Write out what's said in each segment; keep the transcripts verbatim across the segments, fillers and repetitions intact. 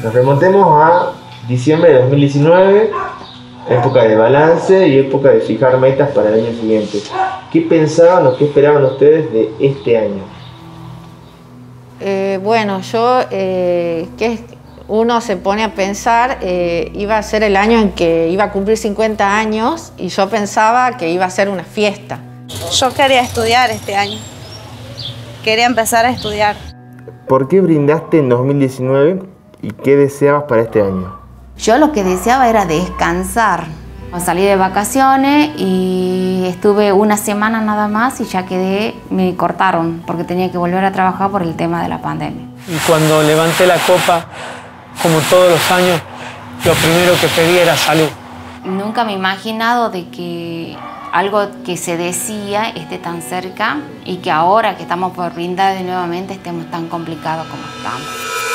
Nos remontemos a diciembre de dos mil diecinueve, época de balance y época de fijar metas para el año siguiente. ¿Qué pensaban o qué esperaban ustedes de este año? Eh, bueno, yo, eh, que uno se pone a pensar, eh, iba a ser el año en que iba a cumplir cincuenta años y yo pensaba que iba a ser una fiesta. Yo quería estudiar este año, quería empezar a estudiar. ¿Por qué brindaste en dos mil diecinueve y qué deseabas para este año? Yo lo que deseaba era descansar. Salí de vacaciones y estuve una semana nada más y ya quedé, me cortaron porque tenía que volver a trabajar por el tema de la pandemia. Y cuando levanté la copa, como todos los años, lo primero que pedí era salud. Nunca me he imaginado de que algo que se decía esté tan cerca y que ahora que estamos por brindar de nuevamente estemos tan complicados como estamos.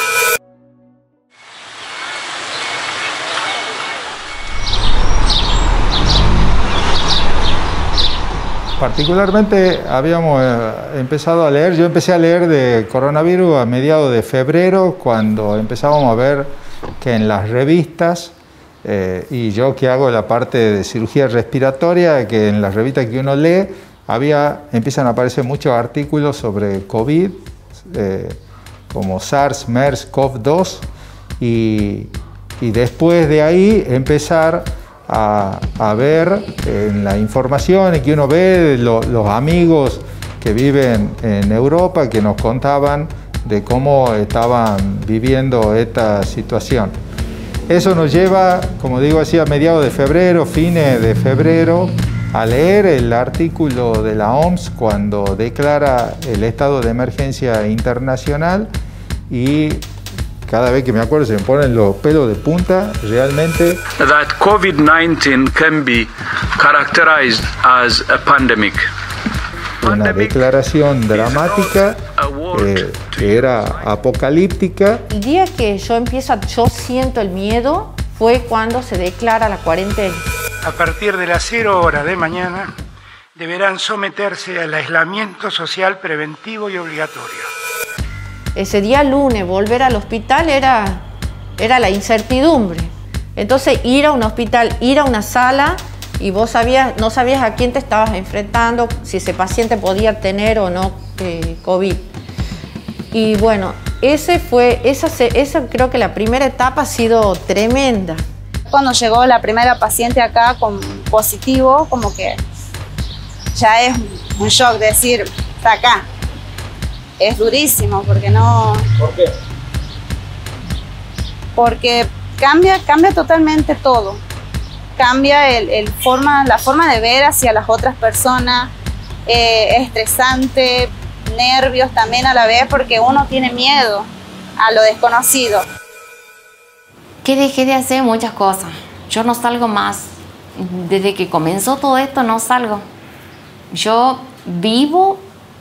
Particularmente habíamos empezado a leer, yo empecé a leer de coronavirus a mediados de febrero, cuando empezábamos a ver que en las revistas, eh, y yo que hago la parte de cirugía respiratoria, que en las revistas que uno lee, había, empiezan a aparecer muchos artículos sobre COVID, eh, como SARS, MERS, CoV dos, y, y después de ahí empezar A, a ver en la información que uno ve, lo, los amigos que viven en Europa que nos contaban de cómo estaban viviendo esta situación. Eso nos lleva, como digo así, a mediados de febrero, fines de febrero, a leer el artículo de la O M S cuando declara el estado de emergencia internacional, y cada vez que me acuerdo se me ponen los pelos de punta, realmente. That COVID nineteen can be characterized as a pandemic. Una declaración dramática, eh, que era apocalíptica. El día que yo empiezo, yo siento el miedo, fue cuando se declara la cuarentena. A partir de las cero horas de mañana, deberán someterse al aislamiento social preventivo y obligatorio. Ese día lunes volver al hospital era, era la incertidumbre. Entonces ir a un hospital, ir a una sala y vos sabías, no sabías a quién te estabas enfrentando, si ese paciente podía tener o no eh, COVID. Y bueno, ese fue, esa, esa creo que la primera etapa ha sido tremenda. Cuando llegó la primera paciente acá con positivo, como que ya es un shock decir, está acá. Es durísimo porque no... ¿Por qué? Porque cambia, cambia totalmente todo. Cambia el, el forma, la forma de ver hacia las otras personas. Eh, es estresante, nervios también a la vez, porque uno tiene miedo a lo desconocido. Que dejé de hacer muchas cosas. Yo no salgo más. Desde que comenzó todo esto no salgo. Yo vivo...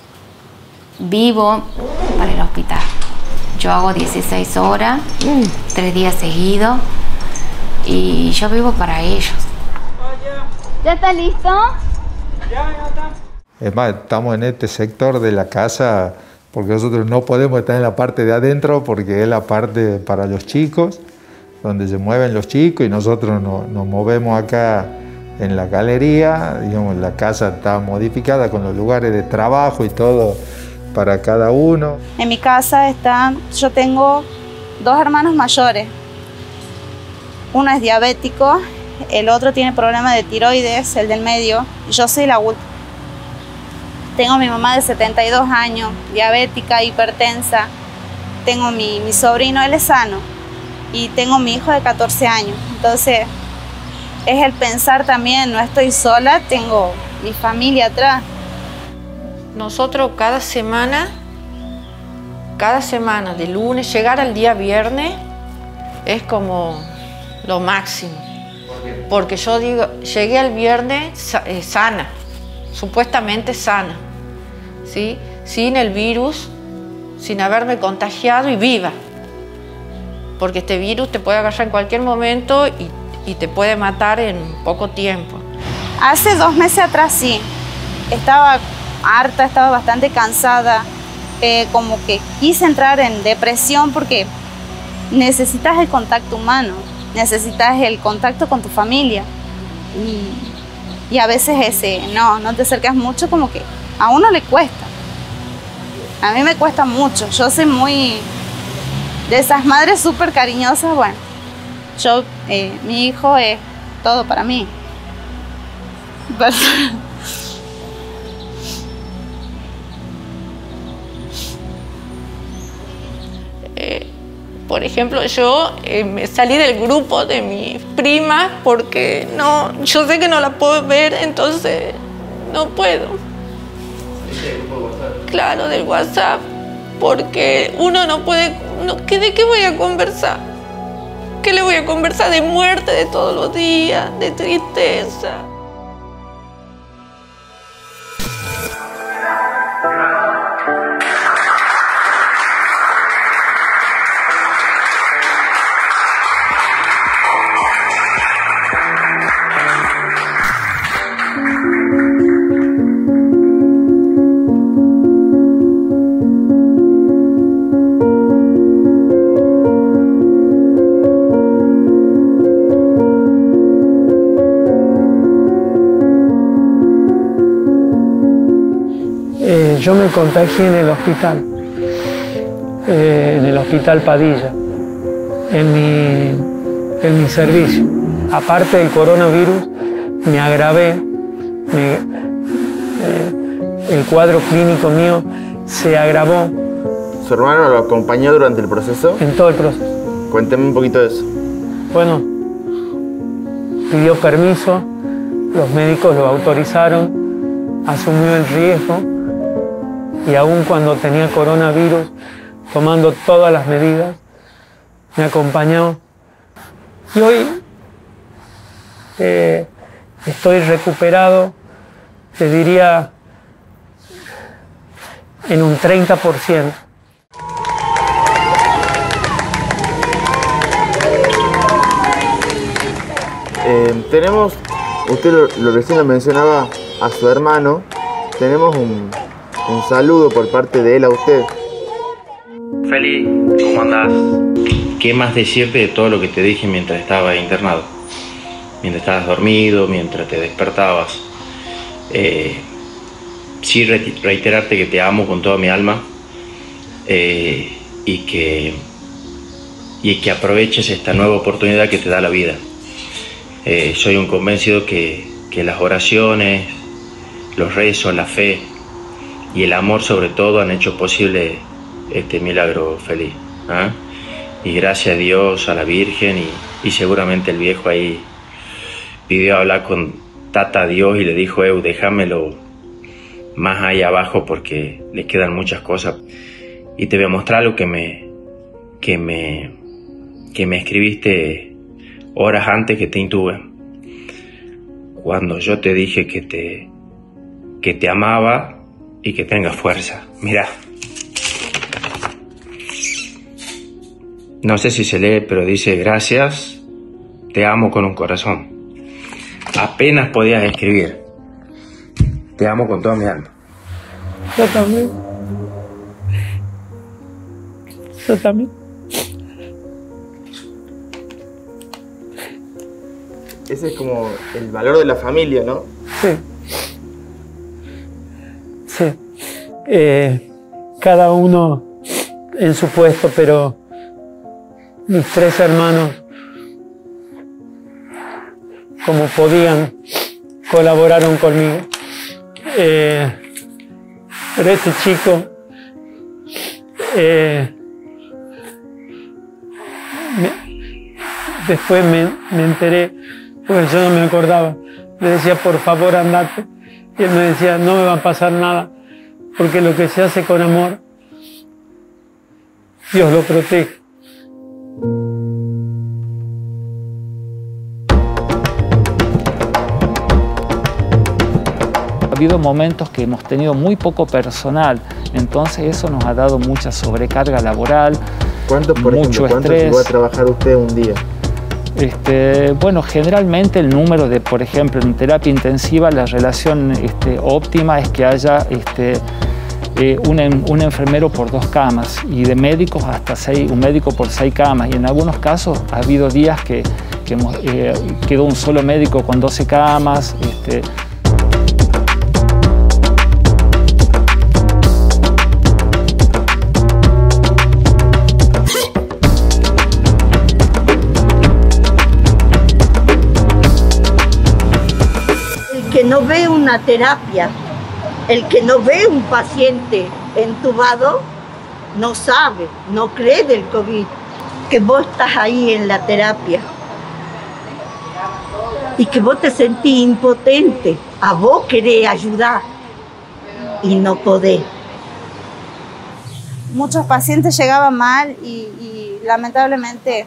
Vivo para el hospital. Yo hago dieciséis horas, mm. tres días seguidos, y yo vivo para ellos. ¿Ya está listo? Ya, ya está. Es más, estamos en este sector de la casa porque nosotros no podemos estar en la parte de adentro porque es la parte para los chicos, donde se mueven los chicos, y nosotros no, nos movemos acá en la galería. Digamos, la casa está modificada con los lugares de trabajo y todo para cada uno. En mi casa está, yo tengo dos hermanos mayores. Uno es diabético, el otro tiene problemas de tiroides, el del medio, y yo soy la última. Tengo a mi mamá de setenta y dos años, diabética, hipertensa. Tengo mi, mi sobrino, él es sano, y tengo mi hijo de catorce años. Entonces, es el pensar también, no estoy sola, tengo mi familia atrás. Nosotros cada semana, cada semana, de lunes, llegar al día viernes, es como lo máximo. Porque yo digo, llegué al viernes eh, sana, supuestamente sana, ¿sí? Sin el virus, sin haberme contagiado y viva. Porque este virus te puede agarrar en cualquier momento y, y te puede matar en poco tiempo. Hace dos meses atrás sí, estaba harta, estaba bastante cansada, eh, como que quise entrar en depresión porque necesitas el contacto humano, necesitas el contacto con tu familia. Y, y a veces ese, no, no te acercas mucho, como que a uno le cuesta. A mí me cuesta mucho. Yo soy muy de esas madres súper cariñosas. Bueno, yo, eh, mi hijo es todo para mí. Pero, eh, por ejemplo, yo eh, me salí del grupo de mis primas porque no, yo sé que no la puedo ver, entonces no puedo. Claro, del WhatsApp, porque uno no puede, no, ¿qué, ¿de qué voy a conversar? ¿Qué le voy a conversar? De muerte de todos los días, de tristeza. Yo me contagié en el hospital, eh, en el hospital Padilla, en mi, en mi servicio. Aparte del coronavirus, me agravé, me, eh, el cuadro clínico mío se agravó. ¿Su hermano lo acompañó durante el proceso? En todo el proceso. Cuénteme un poquito de eso. Bueno, pidió permiso, los médicos lo autorizaron, asumió el riesgo. Y aún cuando tenía coronavirus, tomando todas las medidas, me acompañó. Y hoy eh, estoy recuperado, te diría, en un treinta por ciento. Eh, tenemos, usted lo, lo recién lo mencionaba a su hermano, tenemos un... Un saludo por parte de él a usted. Feli, ¿cómo andás? ¿Qué más decirte de todo lo que te dije mientras estaba internado? Mientras estabas dormido, mientras te despertabas. Eh, sí, reiterarte que te amo con toda mi alma eh, y, que, y que aproveches esta nueva oportunidad que te da la vida. Eh, soy un convencido que, que las oraciones, los rezos, la fe y el amor sobre todo han hecho posible este milagro, feliz. ¿eh? Y gracias a Dios, a la Virgen y, y seguramente el viejo ahí pidió hablar con Tata Dios y le dijo, Eu, déjamelo más ahí abajo porque le quedan muchas cosas. Y te voy a mostrar lo que me, que me, que me escribiste horas antes que te intube. Cuando yo te dije que te, que te amaba y que tengas fuerza. Mira. No sé si se lee, pero dice, gracias, te amo con un corazón. Apenas podías escribir. Te amo con toda mi alma. Yo también. Yo también. Ese es como el valor de la familia, ¿no? Sí. Sí. Eh, cada uno en su puesto, pero mis tres hermanos, como podían, colaboraron conmigo. Eh, pero este chico eh, me, después me, me enteré, porque yo no me acordaba. Le decía, por favor, andate. Y él me decía, no me va a pasar nada, porque lo que se hace con amor, Dios lo protege. Ha habido momentos que hemos tenido muy poco personal, entonces eso nos ha dado mucha sobrecarga laboral, ¿Cuánto, por mucho ejemplo, cuánto estrés. llegó a trabajar usted un día? Este, bueno, generalmente el número de, por ejemplo, en terapia intensiva, la relación este, óptima es que haya este, eh, un, un enfermero por dos camas y de médicos hasta seis, un médico por seis camas. Y en algunos casos ha habido días que, que hemos, eh, quedó un solo médico con doce camas. Este, El que no ve una terapia, el que no ve un paciente entubado, no sabe, no cree del COVID, que vos estás ahí en la terapia y que vos te sentís impotente, a vos querés ayudar y no podés. Muchos pacientes llegaban mal y, y lamentablemente,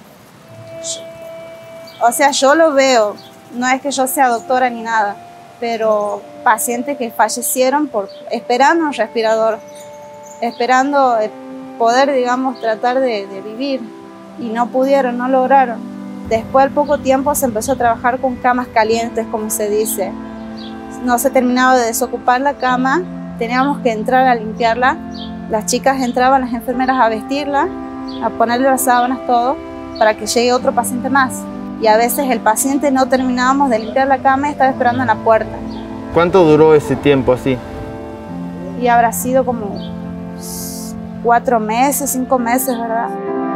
o sea, yo lo veo, no es que yo sea doctora ni nada, pero pacientes que fallecieron por, esperando un respirador, esperando poder, digamos, tratar de, de vivir, y no pudieron, no lograron. Después, al poco tiempo, se empezó a trabajar con camas calientes, como se dice. No se terminaba de desocupar la cama, teníamos que entrar a limpiarla. Las chicas entraban, las enfermeras, a vestirla, a ponerle las sábanas, todo, para que llegue otro paciente más. Y a veces el paciente no terminábamos de limpiar la cama y estaba esperando en la puerta. ¿Cuánto duró ese tiempo así? Y habrá sido como cuatro meses, cinco meses, ¿verdad?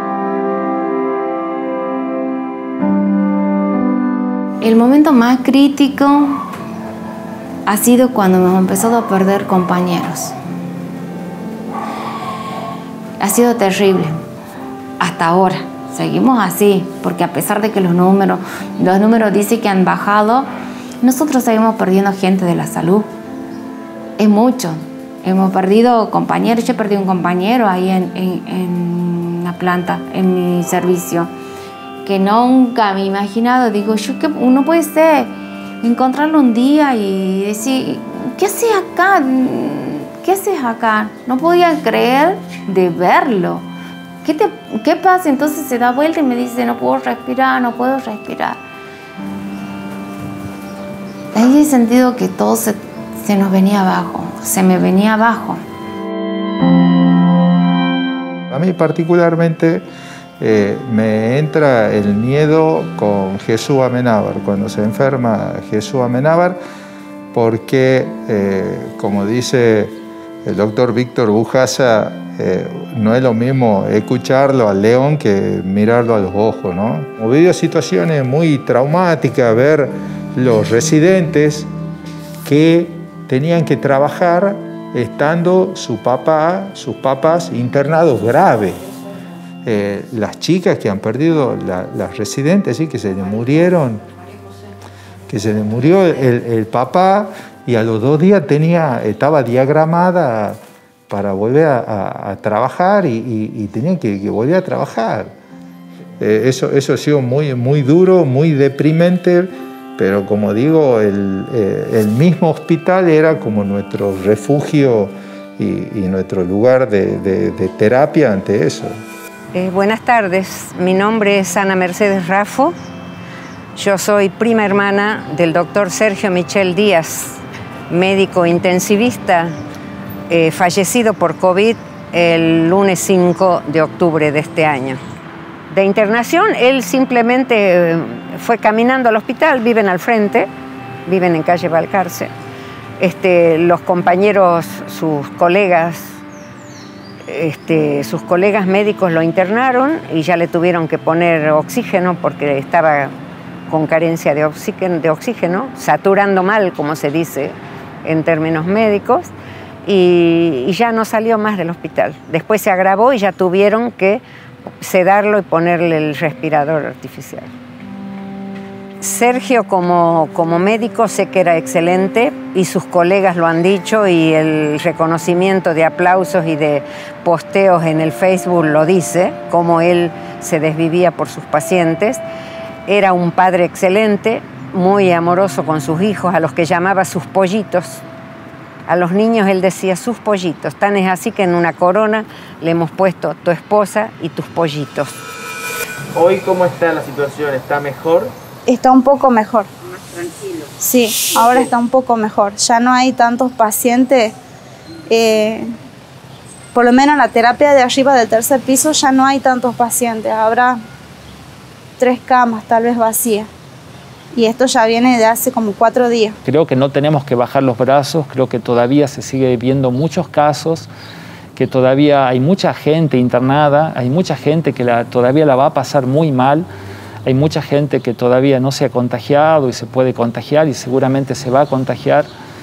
El momento más crítico ha sido cuando hemos empezado a perder compañeros. Ha sido terrible, hasta ahora. Seguimos así, porque a pesar de que los números, los números dicen que han bajado, nosotros seguimos perdiendo gente de la salud. Es mucho. Hemos perdido compañeros. Yo perdí un compañero ahí en, en, en la planta, en mi servicio, que nunca me he imaginado. Digo, yo que uno puede ser, encontrarlo un día y decir, ¿qué haces acá? ¿Qué haces acá? No podía creer de verlo. ¿Qué, te, ¿Qué pasa? Entonces se da vuelta y me dice, no puedo respirar, no puedo respirar. Ahí he sentido que todo se, se nos venía abajo, se me venía abajo. A mí particularmente eh, me entra el miedo con Jesús Amenábar, cuando se enferma Jesús Amenábar, porque, eh, como dice el doctor Víctor Bujasa, Eh, no es lo mismo escucharlo al león que mirarlo a los ojos, ¿no? Hemos vivido situaciones muy traumáticas, ver los residentes que tenían que trabajar estando su papá, sus papás internados graves. Eh, las chicas que han perdido, la, las residentes, ¿sí? Que se le murieron, que se le murió el, el papá y a los dos días tenía, estaba diagramada para volver a, a, a trabajar y, y, y tenían que, que volver a trabajar. Eh, eso, eso ha sido muy, muy duro, muy deprimente, pero como digo, el, eh, el mismo hospital era como nuestro refugio y, y nuestro lugar de, de, de terapia ante eso. Eh, buenas tardes, mi nombre es Ana Mercedes Raffo. Yo soy prima hermana del doctor Sergio Michel Díaz, médico intensivista, Eh, fallecido por COVID el lunes cinco de octubre de este año. De internación, él simplemente eh, fue caminando al hospital, viven al frente, viven en calle Balcarce. Este, los compañeros, sus colegas, este, sus colegas médicos lo internaron y ya le tuvieron que poner oxígeno porque estaba con carencia de oxígeno, de oxígeno, saturando mal, como se dice en términos médicos. Y, y ya no salió más del hospital. Después se agravó y ya tuvieron que sedarlo y ponerle el respirador artificial. Sergio como, como médico sé que era excelente y sus colegas lo han dicho y el reconocimiento de aplausos y de posteos en el Facebook lo dice, cómo él se desvivía por sus pacientes. Era un padre excelente, muy amoroso con sus hijos, a los que llamaba sus pollitos. A los niños él decía sus pollitos. Tan es así que en una corona le hemos puesto tu esposa y tus pollitos. ¿Hoy cómo está la situación? ¿Está mejor? Está un poco mejor. Más tranquilo. Sí, ahora está un poco mejor. Ya no hay tantos pacientes. Eh, Por lo menos en la terapia de arriba del tercer piso ya no hay tantos pacientes, habrá tres camas tal vez vacías. Y esto ya viene de hace como cuatro días. Creo que no tenemos que bajar los brazos, creo que todavía se sigue viendo muchos casos, que todavía hay mucha gente internada, hay mucha gente que la, todavía la va a pasar muy mal, hay mucha gente que todavía no se ha contagiado y se puede contagiar y seguramente se va a contagiar.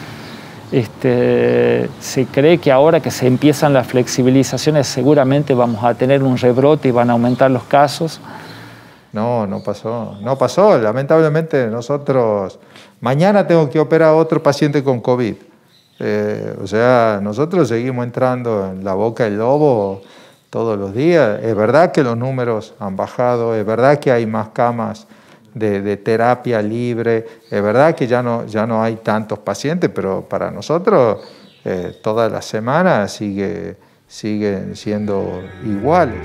Este, se cree que ahora que se empiezan las flexibilizaciones seguramente vamos a tener un rebrote y van a aumentar los casos. No, no pasó, no pasó. Lamentablemente nosotros, mañana tengo que operar a otro paciente con COVID. Eh, o sea, nosotros seguimos entrando en la boca del lobo todos los días. Es verdad que los números han bajado, es verdad que hay más camas de, de terapia libre, es verdad que ya no, ya no hay tantos pacientes, pero para nosotros eh, todas las semanas sigue, siguen siendo iguales.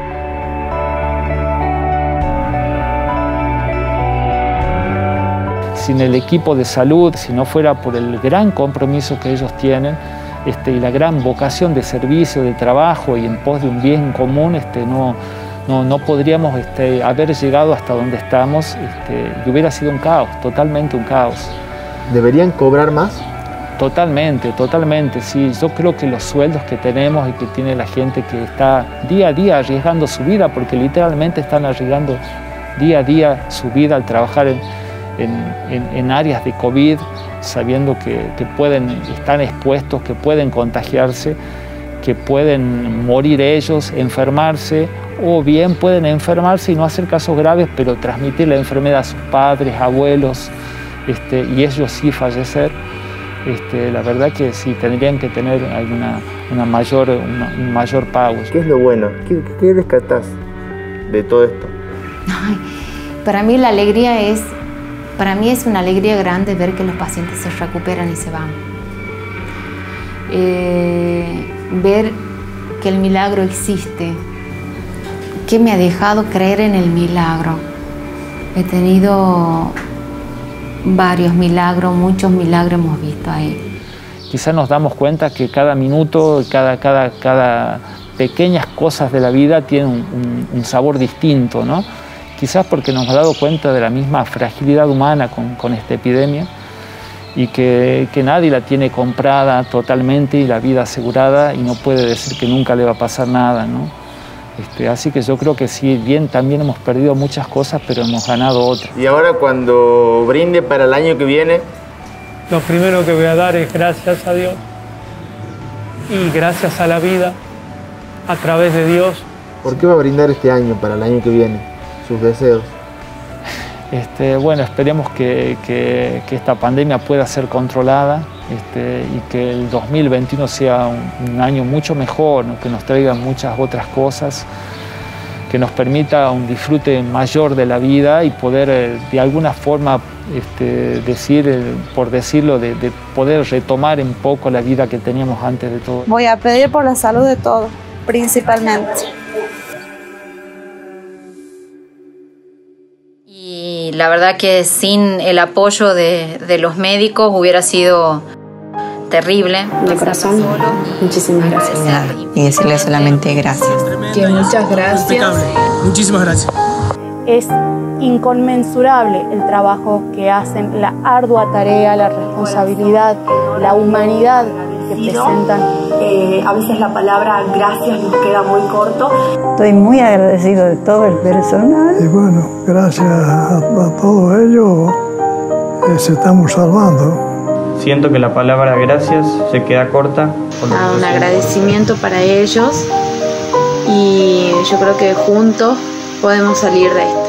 Sin el equipo de salud, si no fuera por el gran compromiso que ellos tienen este, y la gran vocación de servicio, de trabajo y en pos de un bien común, este, no, no, no podríamos este, haber llegado hasta donde estamos este, y hubiera sido un caos, totalmente un caos. ¿Deberían cobrar más? Totalmente, totalmente, sí. Yo creo que los sueldos que tenemos y que tiene la gente que está día a día arriesgando su vida, porque literalmente están arriesgando día a día su vida al trabajar en En, en, en áreas de COVID, sabiendo que, que pueden, están expuestos, que pueden contagiarse, que pueden morir ellos, enfermarse, o bien pueden enfermarse y no hacer casos graves, pero transmitir la enfermedad a sus padres, abuelos, este, y ellos sí fallecer. Este, la verdad que sí, tendrían que tener alguna, una mayor, una, un mayor pago. ¿Qué es lo bueno? ¿Qué, qué rescatás de todo esto? Ay, para mí la alegría es Para mí es una alegría grande ver que los pacientes se recuperan y se van. Eh, ver que el milagro existe, que me ha dejado creer en el milagro. He tenido varios milagros, muchos milagros hemos visto ahí. Quizás nos damos cuenta que cada minuto, cada, cada, cada pequeñas cosas de la vida tienen un, un, un sabor distinto, ¿no? Quizás porque nos hemos dado cuenta de la misma fragilidad humana con, con esta epidemia y que, que nadie la tiene comprada totalmente y la vida asegurada y no puede decir que nunca le va a pasar nada, ¿no? Este, así que yo creo que sí, bien, también hemos perdido muchas cosas, pero hemos ganado otras. Y ahora cuando brinde para el año que viene... Lo primero que voy a dar es gracias a Dios y gracias a la vida a través de Dios. ¿Por qué va a brindar este año para el año que viene? Sus deseos. Este, bueno, esperemos que, que, que esta pandemia pueda ser controlada este, y que el dos mil veintiuno sea un, un año mucho mejor, ¿no? Que nos traiga muchas otras cosas, que nos permita un disfrute mayor de la vida y poder eh, de alguna forma este, decir, eh, por decirlo, de, de poder retomar un poco la vida que teníamos antes de todo. Voy a pedir por la salud de todos, principalmente. Y la verdad que sin el apoyo de, de los médicos hubiera sido terrible. De corazón, muchísimas gracias. Y decirle solamente gracias. Que muchas gracias. Muchísimas gracias. Es inconmensurable el trabajo que hacen, la ardua tarea, la responsabilidad, la humanidad que presentan. Eh, a veces la palabra gracias nos queda muy corto. Estoy muy agradecido de todo el personal. Y bueno, gracias a, a todos ellos eh, se estamos salvando. Siento que la palabra gracias se queda corta. Ah, un agradecimiento para ellos y yo creo que juntos podemos salir de esto.